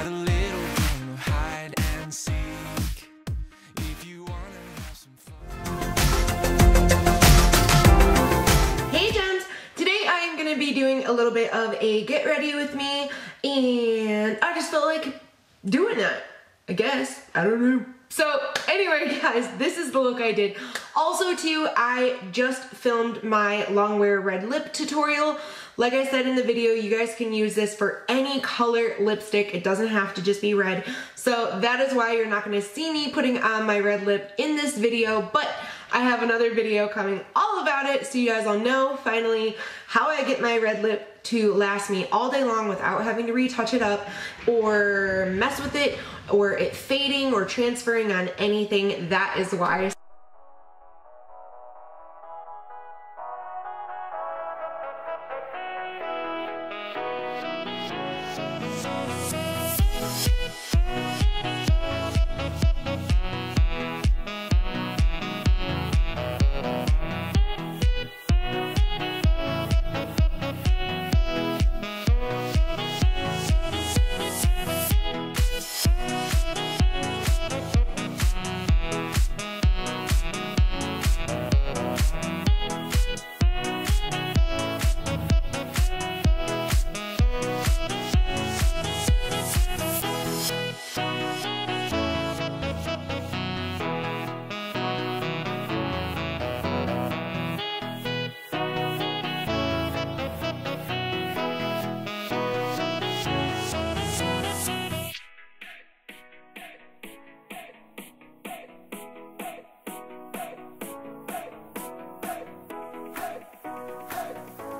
a little game of hide and seek. If you wanna have some fun. Hey gems! Today I am gonna be doing a little bit of a get ready with me, and I just felt like doing that, I guess. I don't know. So anyway guys, this is the look I did. Also too, I just filmed my long wear red lip tutorial. Like I said in the video, you guys can use this for any color lipstick. It doesn't have to just be red. So that is why you're not gonna see me putting on my red lip in this video, but I have another video coming all about it, so you guys all know finally how I get my red lip to last me all day long without having to retouch it up or mess with it or it fading or transferring on anything. That is why.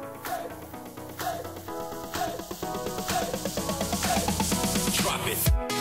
Drop it.